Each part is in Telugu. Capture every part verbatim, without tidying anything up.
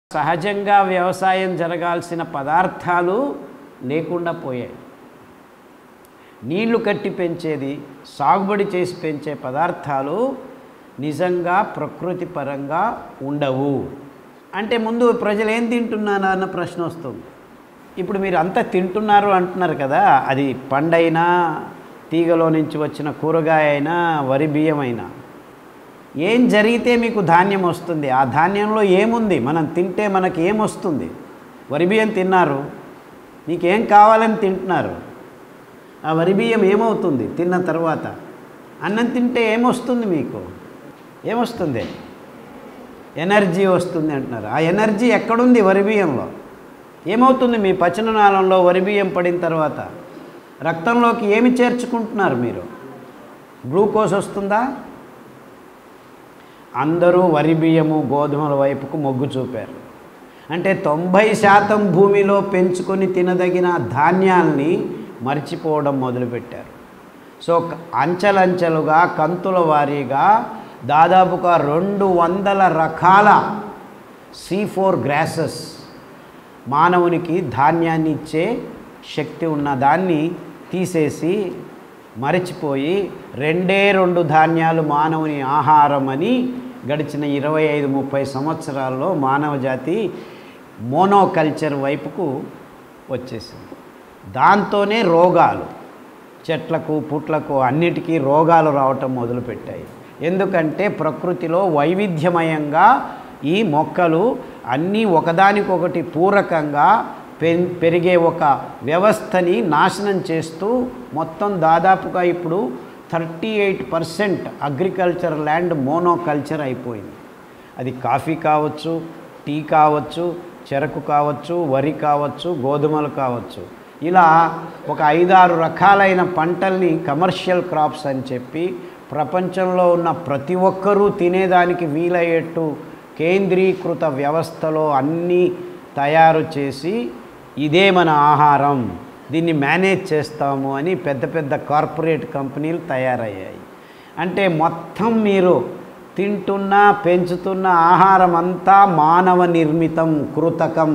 సహజంగా వ్యవసాయం జరగాల్సిన పదార్థాలు లేకుండా పోయాయి. నీళ్లు కట్టి పెంచేది, సాగుబడి చేసి పెంచే పదార్థాలు నిజంగా ప్రకృతి పరంగా ఉండవు. అంటే ముందు ప్రజలు ఏం తింటున్నారా అన్న ప్రశ్న వస్తుంది. ఇప్పుడు మీరు అంతా తింటున్నారు అంటున్నారు కదా, అది పండైనా, తీగలో నుంచి వచ్చిన కూరగాయ అయినా, వరి బియ్యం అయినా, ఏం జరిగితే మీకు ధాన్యం వస్తుంది? ఆ ధాన్యంలో ఏముంది? మనం తింటే మనకి ఏమొస్తుంది? వరి బియ్యం తిన్నారు, మీకేం కావాలని తింటున్నారు. ఆ వరి బియ్యం ఏమవుతుంది తిన్న తర్వాత? అన్నం తింటే ఏమొస్తుంది? మీకు ఏమొస్తుంది? ఎనర్జీ వస్తుంది అంటున్నారు. ఆ ఎనర్జీ ఎక్కడుంది? వరి బియ్యంలో. ఏమవుతుంది మీ పచననాళంలో వరి బియ్యం పడిన తర్వాత? రక్తంలోకి ఏమి చేర్చుకుంటున్నారు మీరు? గ్లూకోజ్ వస్తుందా? అందరూ వరి బియ్యము, గోధుమల వైపుకు మొగ్గు చూపారు. అంటే తొంభై శాతం భూమిలో పెంచుకొని తినదగిన ధాన్యాల్ని మర్చిపోవడం మొదలుపెట్టారు. సో అంచెలంచెలుగా, కంతుల వారీగా దాదాపుగా రెండు వందల రకాల సి ఫోర్ గ్రాసెస్, మానవునికి ధాన్యాన్ని ఇచ్చే శక్తి ఉన్న దాన్ని తీసేసి మరచిపోయి రెండే రెండు ధాన్యాలు మానవుని ఆహారం అని గడిచిన ఇరవై ఐదు ముప్పై సంవత్సరాల్లో మానవ జాతి మోనోకల్చర్ వైపుకు వచ్చేసింది. దాంతోనే రోగాలు, చెట్లకు పుట్లకు అన్నిటికీ రోగాలు రావటం మొదలుపెట్టాయి. ఎందుకంటే ప్రకృతిలో వైవిధ్యమయంగా ఈ మొక్కలు అన్నీ ఒకదానికొకటి పూరకంగా పెరిగే ఒక వ్యవస్థని నాశనం చేస్తూ మొత్తం దాదాపుగా ఇప్పుడు thirty eight percent agriculture land monoculture అయిపోయింది. అది కాఫీ కావచ్చు, టీ కావచ్చు, చెరకు కావచ్చు, వరి కావచ్చు, గోధుమలు కావచ్చు. ఇలా ఒక ఐదారు రకాలైన పంటల్ని కమర్షియల్ క్రాప్స్ అని చెప్పి ప్రపంచంలో ఉన్న ప్రతి ఒక్కరూ తినేదానికి వీలయ్యేట్టు కేంద్రీకృత వ్యవస్థలో అన్నీ తయారు చేసి ఇదే మన ఆహారం, దీన్ని మేనేజ్ చేస్తాము అని పెద్ద పెద్ద కార్పొరేట్ కంపెనీలు తయారయ్యాయి. అంటే మొత్తం మీరు తింటున్న, పెంచుతున్న ఆహారం అంతా మానవ నిర్మితం, కృతకం.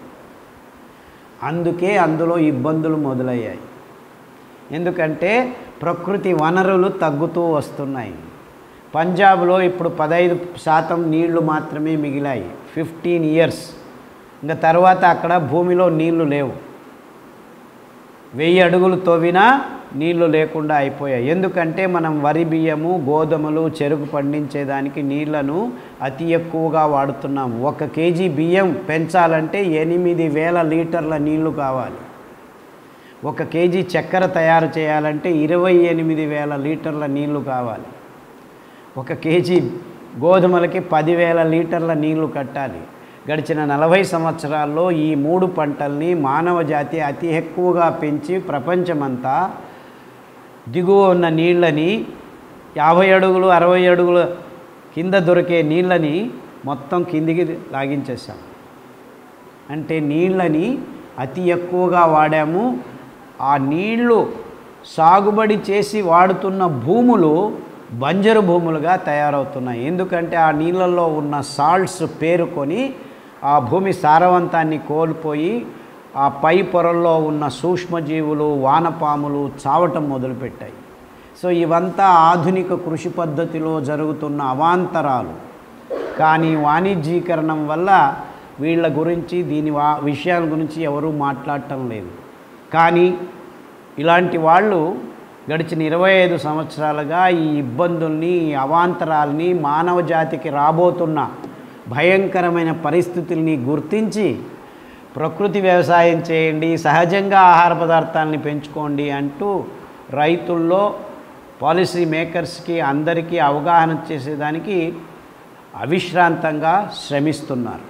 అందుకే అందులో ఇబ్బందులు మొదలయ్యాయి. ఎందుకంటే ప్రకృతి వనరులు తగ్గుతూ వస్తున్నాయి. పంజాబ్లో ఇప్పుడు పదహైదు శాతం నీళ్లు మాత్రమే మిగిలాయి. ఫిఫ్టీన్ ఇయర్స్ ఇంకా తర్వాత అక్కడ భూమిలో నీళ్లు లేవు. వెయ్యి అడుగులు తవ్వినా నీళ్లు లేకుండా అయిపోయాయి. ఎందుకంటే మనం వరి బియ్యము, గోధుమలు, చెరుకు పండించేదానికి నీళ్లను అతి ఎక్కువగా వాడుతున్నాము. ఒక కేజీ బియ్యం పెంచాలంటే ఎనిమిది వేల లీటర్ల నీళ్లు కావాలి. ఒక కేజీ చక్కెర తయారు చేయాలంటే ఇరవై ఎనిమిది వేల లీటర్ల నీళ్లు కావాలి. ఒక కేజీ గోధుమలకి పదివేల లీటర్ల నీళ్లు కట్టాలి. గడిచిన నలభై సంవత్సరాల్లో ఈ మూడు పంటల్ని మానవ జాతి అతి ఎక్కువగా పెంచి ప్రపంచమంతా దిగువ ఉన్న నీళ్ళని, యాభై అడుగులు అరవై అడుగుల కింద దొరికే నీళ్ళని మొత్తం కిందికి లాగించేసాం. అంటే నీళ్ళని అతి ఎక్కువగా వాడాము. ఆ నీళ్లు సాగుబడి చేసి వాడుతున్న భూములు బంజరు భూములుగా తయారవుతున్నాయి. ఎందుకంటే ఆ నీళ్ళల్లో ఉన్న సాల్ట్స్ పేరుకొని ఆ భూమి సారవంతాన్ని కోల్పోయి ఆ పై పొరల్లో ఉన్న సూక్ష్మజీవులు, వానపాములు చావటం మొదలుపెట్టాయి. సో ఇవంతా ఆధునిక కృషి పద్ధతిలో జరుగుతున్న అవాంతరాలు. కానీ వాణిజ్యీకరణం వల్ల వీళ్ళ గురించి, దీని వా విషయాల గురించి ఎవరూ మాట్లాడటం లేదు. కానీ ఇలాంటి వాళ్ళు గడిచిన ఇరవై ఐదు సంవత్సరాలుగా ఈ ఇబ్బందుల్ని, ఈ అవాంతరాలని, మానవ జాతికి రాబోతున్న భయంకరమైన పరిస్థితుల్ని గుర్తించి ప్రకృతి వ్యవసాయం చేయండి, సహజంగా ఆహార పదార్థాలని పెంచుకోండి అంటూ రైతుల్లో, పాలసీ మేకర్స్కి అందరికీ అవగాహన చేసేదానికి అవిశ్రాంతంగా శ్రమిస్తున్నారు.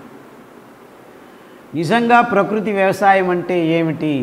నిజంగా ప్రకృతి వ్యవసాయం అంటే ఏమిటి?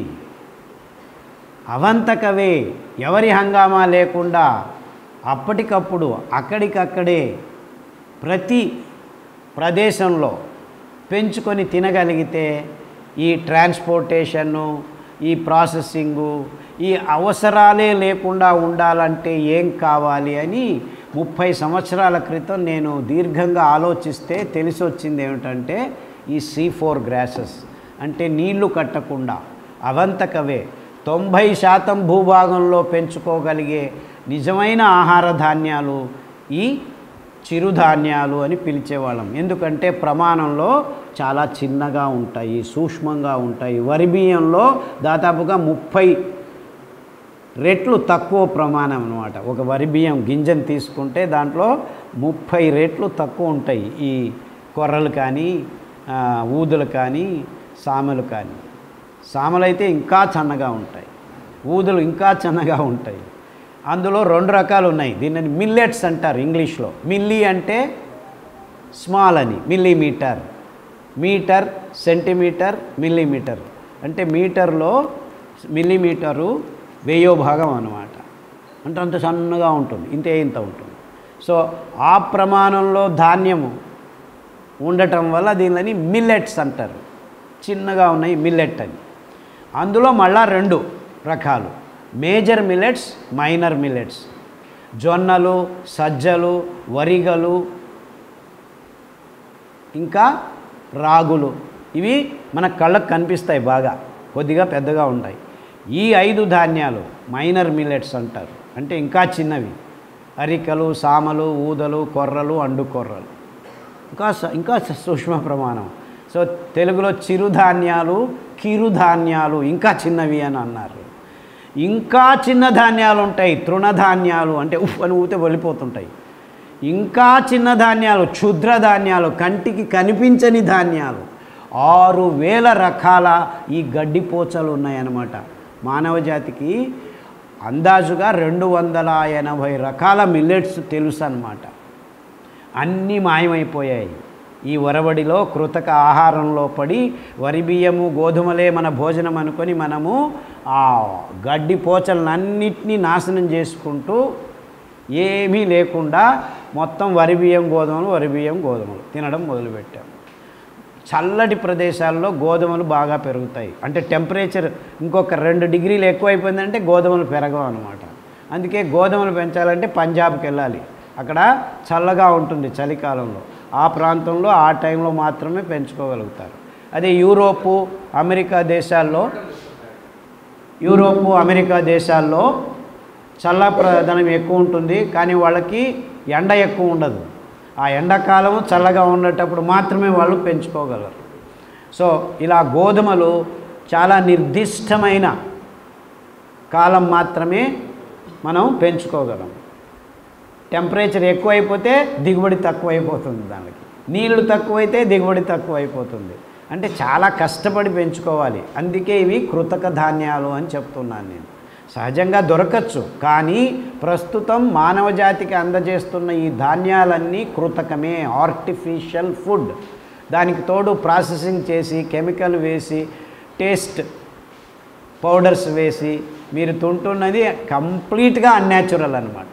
అవంతకవే, ఎవరి హంగామా లేకుండా అప్పటికప్పుడు అక్కడికక్కడే ప్రతి ప్రదేశంలో పెంచుకొని తినగలిగితే ఈ ట్రాన్స్పోర్టేషను, ఈ ప్రాసెసింగు, ఈ అవసరాలే లేకుండా ఉండాలంటే ఏం కావాలి అని ముప్పై సంవత్సరాల క్రితం నేను దీర్ఘంగా ఆలోచిస్తే తెలిసి వచ్చింది ఏమిటంటే ఈ సి ఫోర్ గ్రాసెస్ అంటే నీళ్లు కట్టకుండా అవంతకవే తొంభై శాతం భూభాగంలో పెంచుకోగలిగే నిజమైన ఆహార ధాన్యాలు ఈ చిరుధాన్యాలు అని పిలిచేవాళ్ళం. ఎందుకంటే ప్రమాణంలో చాలా చిన్నగా ఉంటాయి, సూక్ష్మంగా ఉంటాయి. వరి బియ్యంలో దాదాపుగా ముప్పై రెట్లు తక్కువ ప్రమాణం అన్నమాట. ఒక వరి బియ్యం గింజను తీసుకుంటే దాంట్లో ముప్పై రెట్లు తక్కువ ఉంటాయి ఈ కొర్రలు కానీ ఊదులు కానీ సామెలు కానీ. సామెలు అయితే ఇంకా చిన్నగా ఉంటాయి, ఊదులు ఇంకా చిన్నగా ఉంటాయి. అందులో రెండు రకాలు ఉన్నాయి. దీనిని మిల్లెట్స్ అంటారు ఇంగ్లీష్లో. మిల్లీ అంటే స్మాల్ అని, మిల్లీమీటర్, మీటర్, సెంటీమీటర్, మిల్లీమీటర్ అంటే మీటర్లో మిల్లీమీటరు వెయ్యో భాగం అన్నమాట. అంటే అంత సన్నగా ఉంటుంది, ఇంతే ఇంత ఉంటుంది. సో ఆ ప్రమాణంలో ధాన్యము ఉండటం వల్ల దీనిని మిల్లెట్స్ అంటారు. చిన్నగా ఉన్నాయి మిల్లెట్ అని. అందులో మళ్ళా రెండు రకాలు, మేజర్ మిల్లెట్స్, మైనర్ మిల్లెట్స్. జొన్నలు, సజ్జలు, వరిగలు, ఇంకా రాగులు, ఇవి మన కళ్ళకు కనిపిస్తాయి, బాగా కొద్దిగా పెద్దగా ఉంటాయి. ఈ ఐదు ధాన్యాలు మైనర్ మిల్లెట్స్ అంటారు. అంటే ఇంకా చిన్నవి. అరికలు, సామలు, ఊదలు, కొర్రలు, అండు కొర్రలు, ఇంకా ఇంకా సూక్ష్మ ప్రమాణం. సో తెలుగులో చిరుధాన్యాలు, కిరుధాన్యాలు, ఇంకా చిన్నవి అని అన్నారు. ఇంకా చిన్న ధాన్యాలు ఉంటాయి, తృణధాన్యాలు, అంటే ఉఫ్ అని ఊతే వెళ్ళిపోతుంటాయి. ఇంకా చిన్న ధాన్యాలు, క్షుద్ర ధాన్యాలు, కంటికి కనిపించని ధాన్యాలు, ఆరు వేల రకాల ఈ గడ్డిపోచలు ఉన్నాయన్నమాట. మానవ జాతికి అందాజుగా రెండు వందల ఎనభై రకాల మిల్లెట్స్ తెలుసు అన్నమాట. అన్నీ మాయమైపోయాయి ఈ వరవడిలో, కృతక ఆహారంలో పడి. వరి బియ్యము, గోధుమలే మన భోజనం అనుకొని మనము ఆ గడ్డి పోచలన్నింటినీ నాశనం చేసుకుంటూ ఏమీ లేకుండా మొత్తం వరి బియ్యం గోధుమలు వరి బియ్యం గోధుమలు తినడం మొదలుపెట్టాము. చల్లటి ప్రదేశాల్లో గోధుమలు బాగా పెరుగుతాయి. అంటే టెంపరేచర్ ఇంకొక రెండు డిగ్రీలు ఎక్కువైపోయిందంటే గోధుమలు పెరగవు అన్నమాట. అందుకే గోధుమలు పెంచాలంటే పంజాబ్కి వెళ్ళాలి, అక్కడ చల్లగా ఉంటుంది చలికాలంలో. ఆ ప్రాంతంలో ఆ టైంలో మాత్రమే పెంచుకోగలుగుతారు. అదే యూరోపు, అమెరికా దేశాల్లో యూరోపు అమెరికా దేశాల్లో చల్లప్రదనం ఎక్కువ ఉంటుంది, కానీ వాళ్ళకి ఎండ ఎక్కువ ఉండదు. ఆ ఎండాకాలం చల్లగా ఉండేటప్పుడు మాత్రమే వాళ్ళు పెంచుకోగలరు. సో ఇలా గోధుమలు చాలా నిర్దిష్టమైన కాలం మాత్రమే మనం పెంచుకోగలం. టెంపరేచర్ ఎక్కువైపోతే దిగుబడి తక్కువైపోతుంది, దానికి నీళ్లు తక్కువైతే దిగుబడి తక్కువైపోతుంది. అంటే చాలా కష్టపడి పెంచుకోవాలి. అందుకే ఇవి కృతక ధాన్యాలు అని చెప్తున్నాను నేను. సహజంగా దొరకచ్చు, కానీ ప్రస్తుతం మానవ జాతికి అందజేస్తున్న ఈ ధాన్యాలన్నీ కృతకమే, ఆర్టిఫిషియల్ ఫుడ్. దానికి తోడు ప్రాసెసింగ్ చేసి, కెమికల్ వేసి, టేస్ట్ పౌడర్స్ వేసి మీరు తింటున్నది కంప్లీట్గా అన్యాచురల్ అన్నమాట.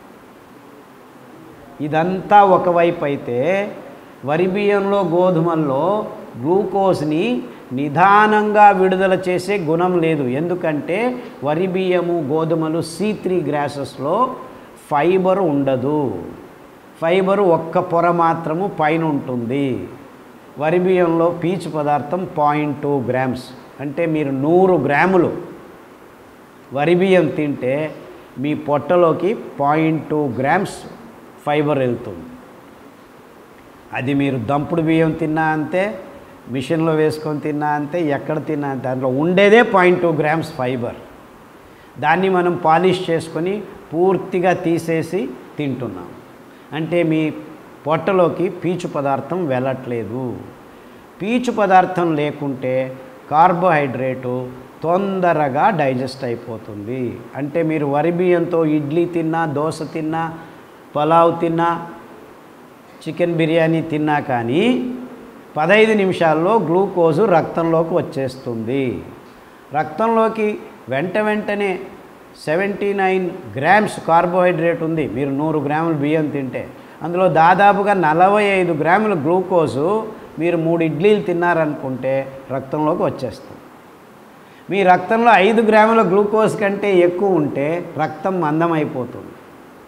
ఇదంతా ఒకవైపు అయితే, వరి బియ్యంలో, గోధుమల్లో గ్లూకోజ్ని నిదానంగా విడుదల చేసే గుణం లేదు. ఎందుకంటే వరి బియ్యము, గోధుమలు సి త్రీ గ్రాసెస్లో ఫైబర్ ఉండదు. ఫైబరు ఒక్క పొర మాత్రము పైన ఉంటుంది. వరి బియ్యంలో పీచు పదార్థం పాయింట్ టూ గ్రామ్స్. అంటే మీరు నూరు గ్రాములు వరి బియ్యం తింటే మీ పొట్టలోకి పాయింట్ టూ గ్రామ్స్ ఫైబర్ వెళ్తుంది. అది మీరు దంపుడు బియ్యం తిన్నా అంతే, మిషన్లో వేసుకొని తిన్నా అంతే, ఎక్కడ తిన్నా అంతే. దాంట్లో ఉండేదే పాయింట్ టూ గ్రామ్స్ ఫైబర్. దాన్ని మనం పాలిష్ చేసుకొని పూర్తిగా తీసేసి తింటున్నాం. అంటే మీ పొట్టలోకి పీచు పదార్థం వెళ్ళట్లేదు. పీచు పదార్థం లేకుంటే కార్బోహైడ్రేటు తొందరగా డైజెస్ట్ అయిపోతుంది. అంటే మీరు వరి బియ్యంతో ఇడ్లీ తిన్నా, దోశ తిన్నా, పలావ్ తిన్నా, చికెన్ బిర్యానీ తిన్నా కానీ పదహైదు నిమిషాల్లో గ్లూకోజు రక్తంలోకి వచ్చేస్తుంది. రక్తంలోకి వెంట వెంటనే సెవెంటీ నైన్ గ్రామ్స్ కార్బోహైడ్రేట్ ఉంది. మీరు నూరు గ్రాములు బియ్యం తింటే అందులో దాదాపుగా నలభై ఐదు గ్రాముల గ్లూకోజు మీరు మూడు ఇడ్లీలు తిన్నారనుకుంటే రక్తంలోకి వచ్చేస్తుంది. మీ రక్తంలో ఐదు గ్రాముల గ్లూకోజ్ కంటే ఎక్కువ ఉంటే రక్తం మందమైపోతుంది.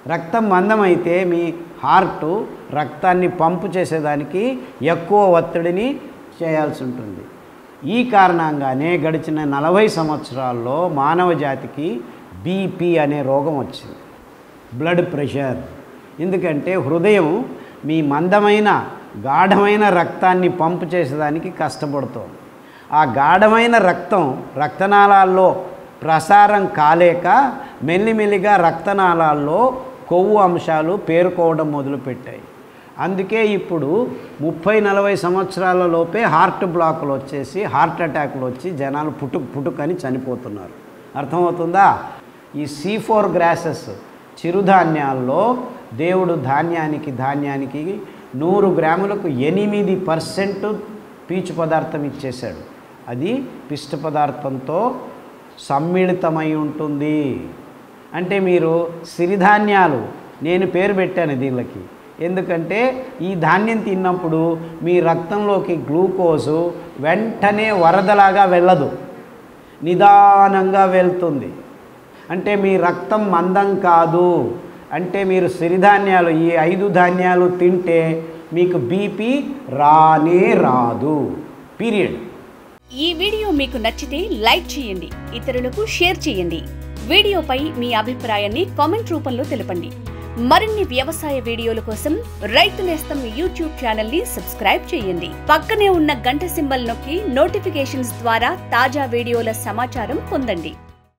రక్తం మందమైతే మీ హార్ట్ రక్తాన్ని పంపు చేసేదానికి ఎక్కువ ఒత్తిడిని చేయాల్సి ఉంటుంది. ఈ కారణంగానే గడిచిన నలభై సంవత్సరాల్లో మానవ జాతికి బీపీ అనే రోగం వచ్చింది, బ్లడ్ ప్రెషర్. ఎందుకంటే హృదయం మీ మందమైన గాఢమైన రక్తాన్ని పంపు చేసేదానికి కష్టపడుతోంది. ఆ గాఢమైన రక్తం రక్తనాళాల్లో ప్రసారం కాలేక మెల్లిమెల్లిగా రక్తనాళాల్లో కొవ్వు అంశాలు పేరుకోవడం మొదలుపెట్టాయి. అందుకే ఇప్పుడు ముప్పై నలభై సంవత్సరాల లోపే హార్ట్ బ్లాకులు వచ్చేసి హార్ట్ అటాక్లు వచ్చి జనాలు పుట్టుకు పుట్టుకని చనిపోతున్నారు. అర్థమవుతుందా? ఈ సి ఫోర్ గ్రాసెస్ చిరుధాన్యాల్లో దేవుడు ధాన్యానికి ధాన్యానికి నూరు గ్రాములకు ఎనిమిది పర్సెంట్ పీచు పదార్థం ఇచ్చేశాడు. అది పిష్ట పదార్థంతో సమ్మిళితమై ఉంటుంది. అంటే మీరు సిరిధాన్యాలు, నేను పేరు పెట్టాను దీళ్ళకి, ఎందుకంటే ఈ ధాన్యం తిన్నప్పుడు మీ రక్తంలోకి గ్లూకోజు వెంటనే వరదలాగా వెళ్ళదు, నిదానంగా వెళ్తుంది. అంటే మీ రక్తం మందం కాదు. అంటే మీరు సిరిధాన్యాలు ఈ ఐదు ధాన్యాలు తింటే మీకు బీపీ రానే రాదు. పీరియడ్. ఈ వీడియో మీకు నచ్చితే లైక్ చేయండి, ఇతరులకు షేర్ చేయండి. వీడియోపై మీ అభిప్రాయాన్ని కామెంట్ రూపంలో తెలపండి. మరిన్ని వ్యవసాయ వీడియోల కోసం రైతు నేస్తం యూట్యూబ్ ఛానల్ ని సబ్స్క్రైబ్ చేయండి. పక్కనే ఉన్న గంట సింబల్ నొక్కి నోటిఫికేషన్స్ ద్వారా తాజా వీడియోల సమాచారం పొందండి.